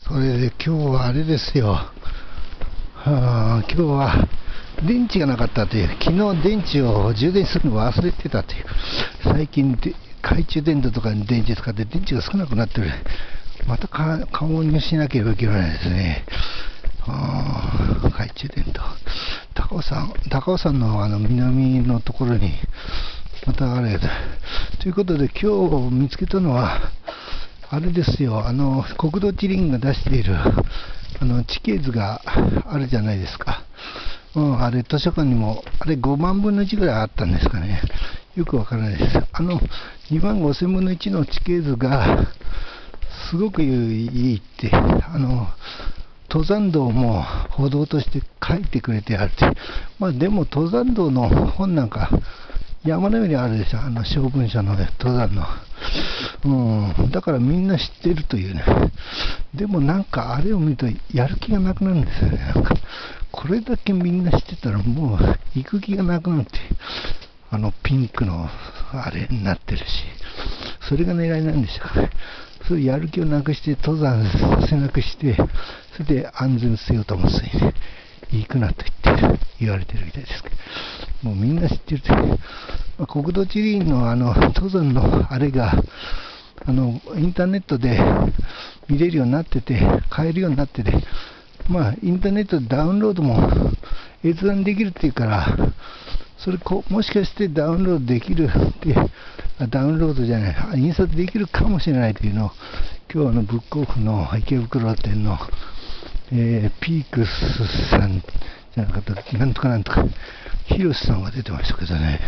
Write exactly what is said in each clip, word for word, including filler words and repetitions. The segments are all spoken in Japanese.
それで今日はあれですよ、はあ、今日は電池がなかったという、昨日電池を充電するのを忘れてたという、最近で懐中電灯とかに電池使って電池が少なくなってる、また買おうにしなければいけないですね。あ懐中電灯、高尾山、高尾山のあの南のところにまたあれということで、今日見つけたのはあれですよ、あの国土地理院が出しているあの地形図があるじゃないですか。うん、あれ図書館にもあれごまんぶんのいちぐらいあったんですかね。よくわからないです。あのにまんごせんぶんのいちの地形図がすごくいいって、あの登山道も歩道として書いてくれてあるって。まあでも登山道の本なんか山の上にあるでしょ、あの小文書の登山の。うん、だからみんな知ってるというね。でもなんかあれを見るとやる気がなくなるんですよね。なんかこれだけみんな知ってたらもう行く気がなくなるって。あのピンクのあれになってるし、それが狙いなんでしょうかね。そういうやる気をなくして登山させなくして、それで安全性を保つにね、行くなと言ってる言われてるみたいですけど、もうみんな知ってるという、まあ、国土地理院のあの登山のあれがあのインターネットで見れるようになってて、買えるようになってて、まあインターネットでダウンロードも閲覧できるっていうから、それこもしかしてダウンロードできるってダウンロードじゃない、印刷できるかもしれないというのを、今日あのブックオフの池袋店の、えー、ピークスさんじゃなかった、なんとかなんとか、ヒロシさんが出てましたけどね、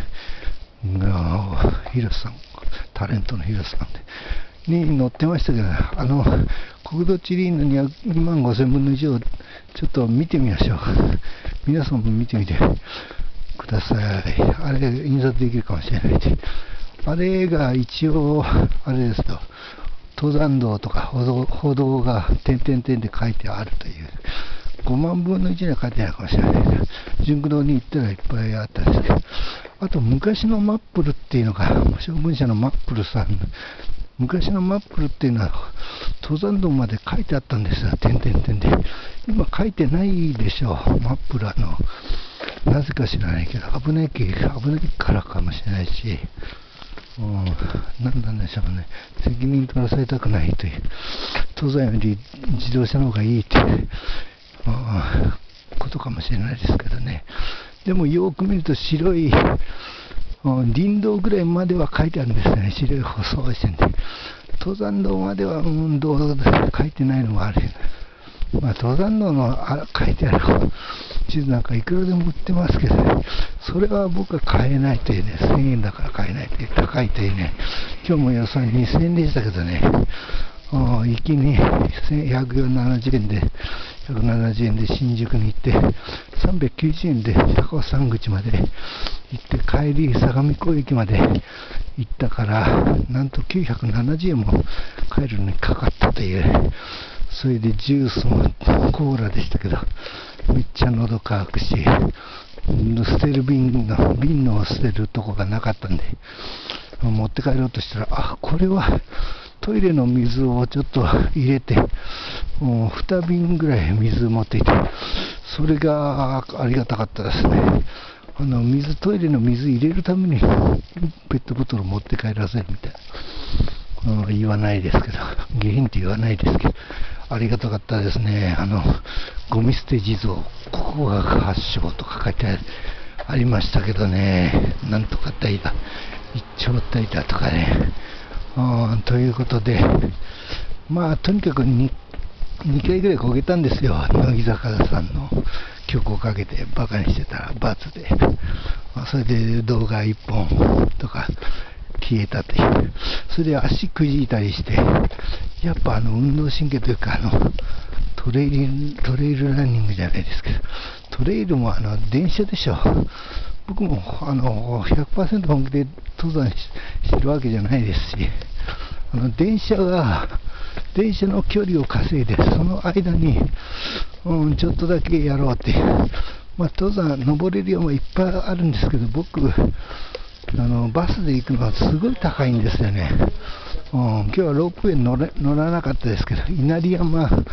ヒロシさん、タレントのヒロシさんで、に載ってましたけど、あの国土地理院のにまんごせんぶんのいちをちょっと見てみましょう。皆さんも見てみてください。あれ、印刷できるかもしれないし、あれが一応、あれですと、登山道とか歩道、歩道が点々点で書いてあるという、ごまんぶんのいちには書いてないかもしれないけど、純駆堂に行ったらいっぱいあったんですけど、あと昔のマップルっていうのが、小文社のマップルさん、昔のマップルっていうのは、登山道まで書いてあったんですよ、点々点で。今書いてないでしょう、マップルあの。なぜか知らないけど、危ない危ないからかもしれないし、うん、何なんでしょうね、責任取らされたくないという、登山より自動車の方がいいという、うん、ことかもしれないですけどね。でもよく見ると白い、うん、林道ぐらいまでは書いてあるんですよね、白い細い線で。登山道までは、うん、どう書いてないのもあるよね。まあ、登山道のあ書いてある地図なんかいくらでも売ってますけどね、それは僕は買えないというね、せんえんだから買えないという、高いというね、今日も予算にせんえんでしたけどね、行きにひゃくななじゅうえんで、ひゃくななじゅうえんで新宿に行って、さんびゃくきゅうじゅうえんで高尾山口まで行って、帰り相模湖駅まで行ったから、なんときゅうひゃくななじゅうえんも帰るのにかかったという。それでジュースもコーラでしたけど、めっちゃ喉乾くし、捨てる瓶の、瓶の捨てるとこがなかったんで、持って帰ろうとしたら、あ、これはトイレの水をちょっと入れて、もうにびんぐらい水持っていて、それがありがたかったですね。あの水、トイレの水入れるためにペットボトルを持って帰らせるみたいな。うん、言わないですけど、下品って言わないですけど、ありがたかったですね。あのゴミ捨て地蔵、ここが発祥とか書いてありましたけどね、なんとか隊だ、一丁隊だとかね。うん、ということで、まあとにかく 2, にかいぐらいこけたんですよ、乃木坂さんの曲をかけてバカにしてたら罰で、まあ、それで動画いっぽんとか消えたという、それで足くじいたりして、やっぱあの運動神経というか、あのトレイル、トレイルランニングじゃないですけど、トレイルもあの電車でしょ。僕もあの ひゃくパーセント 本気で登山 し, してるわけじゃないですし、あの電車が、電車の距離を稼いで、その間に、うん、ちょっとだけやろうって、まあ、登山、登れるようもいっぱいあるんですけど、僕、あのバスで行くのはすごい高いんですよね。うん、今日はロープウェイに乗れ乗らなかったですけど、稲荷山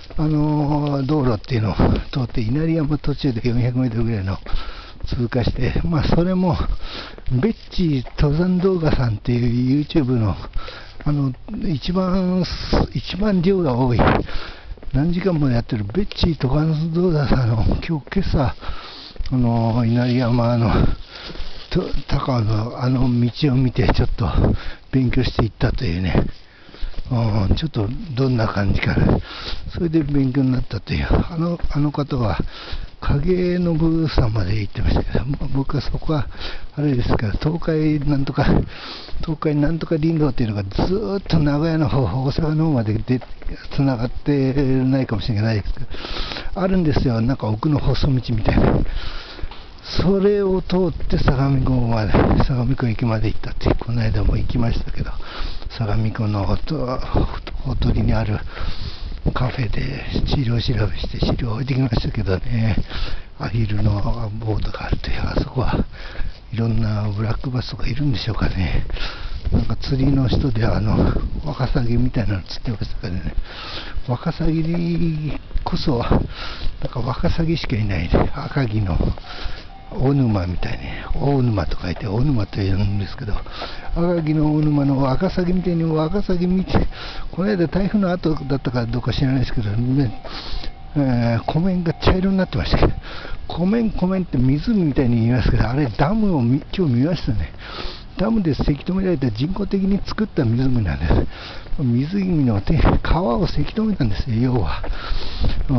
あの道路っていうのを通って稲荷山途中でよんひゃくメートルぐらいの通過して、まあそれもベッチ登山動画さんっていう YouTube のあの一番一番量が多い何時間もやってるベッチ登山動画さんの今日今朝あの稲荷山のと高尾のあの道を見てちょっと勉強していったというね、うん、ちょっとどんな感じかな、それで勉強になったという、あのあの方は影信さんまで行ってましたけど、まあ、僕はそこはあれですから、東海なんとか東海なんとか林道っていうのがずーっと名古屋の方、大阪の方まででつながってないかもしれないですけど、あるんですよ、なんか奥の細道みたいな。それを通って相模湖まで、相模湖駅まで行ったって、この間も行きましたけど、相模湖のほとりにあるカフェで資料調べして資料置いてきましたけどね、アヒルのボードがあるという、あそこはいろんなブラックバスとかいるんでしょうかね。なんか釣りの人であのワカサギみたいなの釣ってましたけどね、ワカサギこそなんかワカサギしかいないね、赤城の大沼みたいに、大沼と書いて大沼と言うんですけど、赤城の大沼のワカサギみたいにワカサギ見て、この間台風の後だったかどうか知らないですけど、ねえー、湖面が茶色になってましたけど、湖面湖面って湖みたいに言いますけど、あれダムを今日見ましたね。ダムでせき止められた人工的に作った湖なんです。湖の手川をせき止めたんですよ、要は、うん、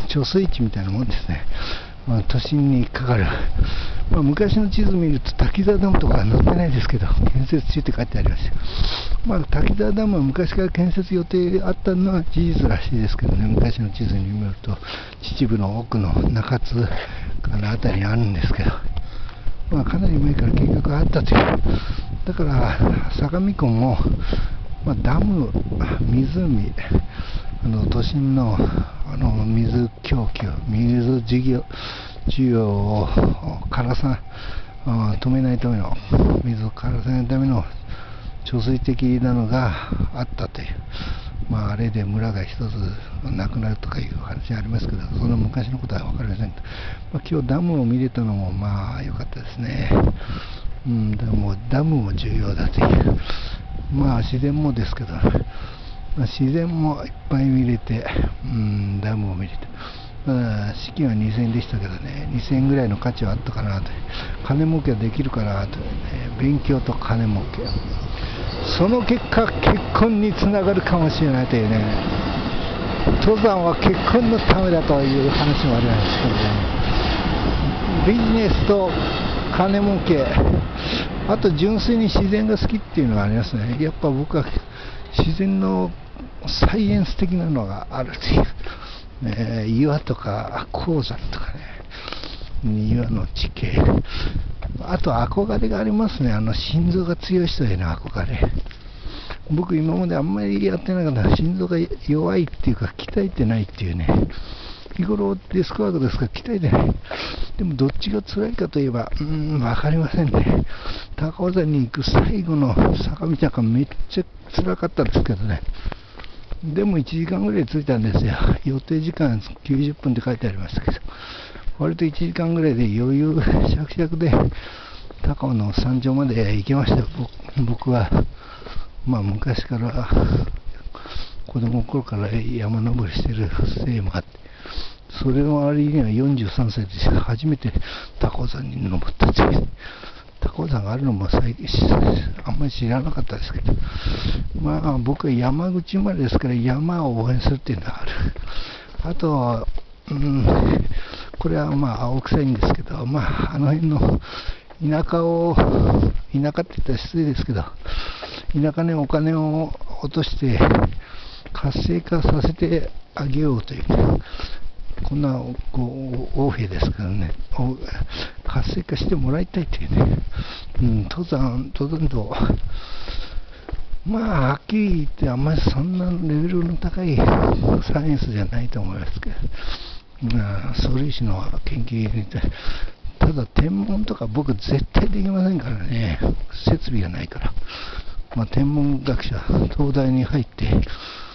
貯水池みたいなもんですね。まあ、都心にかかる、まあ、昔の地図見ると滝沢ダムとかは載ってないですけど、建設中って書いてありますよ。まあ、滝沢ダムは昔から建設予定あったのは事実らしいですけどね、昔の地図に見ると秩父の奥の中津かなあたりにあるんですけど、まあ、かなり前から計画があったという。だから相模湖も、まあ、ダム、湖、あの都心の、あの水供給、水事業需要を枯らさ止めないための、水を枯らさないための貯水的なのがあったという、まあ、あれで村が一つなくなるとかいう話ありますけど、その昔のことは分かりませんけど、まあ、今日ダムを見れたのもまあ良かったですね。うん、でもダムも重要だという、まあ自然もですけど、まあ、自然もいっぱい見れて、うん、ダムを見れて、まあ、資金はにせんえんでしたけどね、にせんえんぐらいの価値はあったかなと、金儲けはできるかなと、ね、勉強と金儲け、その結果結婚につながるかもしれないというね、登山は結婚のためだという話もありますけどね、ビジネスと金儲け、あと純粋に自然が好きっていうのがありますね。やっぱ僕は自然のサイエンス的なのがあるという、ね、岩とか鉱山とかね、岩の地形、あと憧れがありますね、あの心臓が強い人への憧れ。僕今まであんまりやってなかったら心臓が弱いっていうか鍛えてないっていうね、日頃デスクワークですから鍛えてない。でもどっちが辛いかといえば、うーん、わかりませんね。高尾山に行く最後の坂道なんかめっちゃ辛かったんですけどね。でもいちじかんぐらい着いたんですよ。予定時間きゅうじゅっぷんって書いてありましたけど、割といちじかんぐらいで余裕しゃくしゃくで高尾の山頂まで行きましたよ。僕はまあ昔から子供の頃から山登りしてるせいもあって、それの割にはよんじゅうさんさいで初めて高尾山に登ったという、高尾山があるのも最あんまり知らなかったですけど、まあ僕は山口生まれですから山を応援するっていうのはある。あと、うん、これはまあ青臭いんですけど、まああの辺の田舎を、田舎って言ったら失礼ですけど、田舎にお金を落として活性化させてあげようという、こんなこう横兵ですからね、活性化してもらいたいというね、うん、登山、登山道、まあはっきり言ってあんまりそんなレベルの高いサイエンスじゃないと思いますけど、まあ、素粒子の研究にただ天文とか僕絶対できませんからね、設備がないから。まあ、天文学者、東大に入って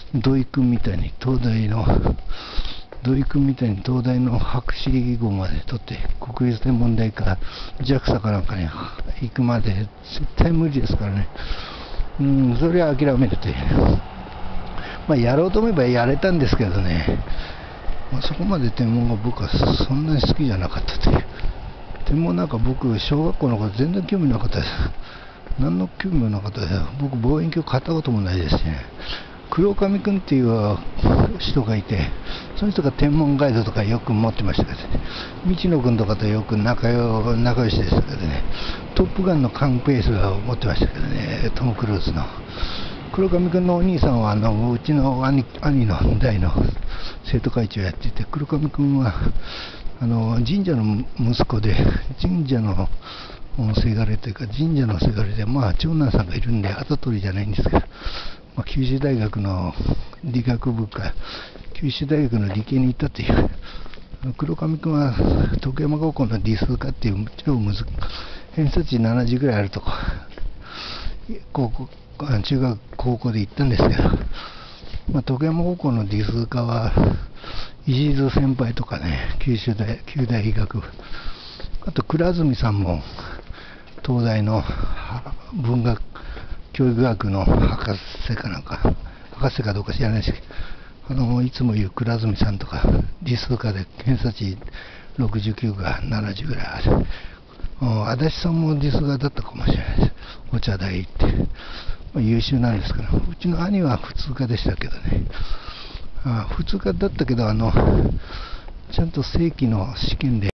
土井君みたいに東大の土井君みたいに東大の博士号まで取って国立天文台か ジャクサ かなんかに行くまで絶対無理ですからね。うん、それは諦めるという、まあ、やろうと思えばやれたんですけどね、まあ、そこまで天文が僕はそんなに好きじゃなかったという。天文なんか僕小学校の頃全然興味なかったです。何の興味もなかったですよ。僕望遠鏡買ったこともないですしね。黒上君っていう人がいて、その人が天文ガイドとかよく持ってましたけどね、道野君とかとよく仲良仲良しでしたけどね、トップガンのカンペースを持ってましたけどね、トム・クルーズの。黒上君のお兄さんはあのうちの 兄, 兄の代の生徒会長をやっていて、黒上君はあの神社の息子で、神社のせがれというか神社のせがれで、まあ長男さんがいるんで跡取りじゃないんですけど、まあ、九州大学の理学部か九州大学の理系に行ったという。黒上君は徳山高校の理数科っていう超難しい偏差値ななじゅうぐらいあるとこ高校中学高校で行ったんですけど、まあ、徳山高校の理数科は石津先輩とかね、九州大九大医学部、あと倉住さんも東大の文学教育学の博士かなんか、博士かどうか知らないですけど、あのいつも言う倉住さんとか理数科で偏差値ろくじゅうきゅうかななじゅうぐらいある。足立さんも理数科だったかもしれないです。お茶大行って、まあ、優秀なんですから。うちの兄は普通科でしたけどね、あ普通科だったけど、あのちゃんと正規の試験で